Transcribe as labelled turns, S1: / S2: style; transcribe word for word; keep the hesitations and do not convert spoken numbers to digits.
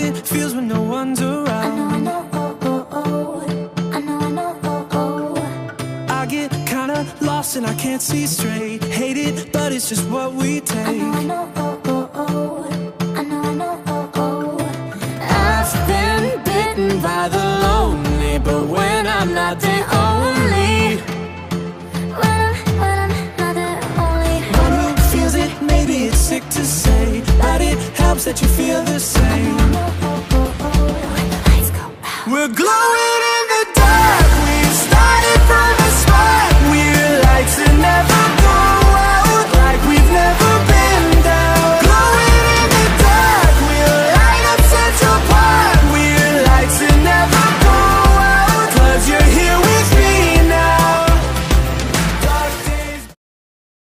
S1: it feels when no one's around.
S2: I know, I know, oh, oh, oh. I know, I know, oh, oh.
S1: I get kinda lost and I can't see straight. Hate it, but it's just what we take.
S2: I know, I know, oh, oh, oh. I know, I know, oh, oh.
S1: I've been bitten by the lonely, but when I'm not the only
S2: When I'm, when I'm not the only
S1: one who feels it, maybe it's sick to say, but it helps that you feel the same.
S2: I know, oh, oh, oh. When the lights go out,
S1: We're glowing.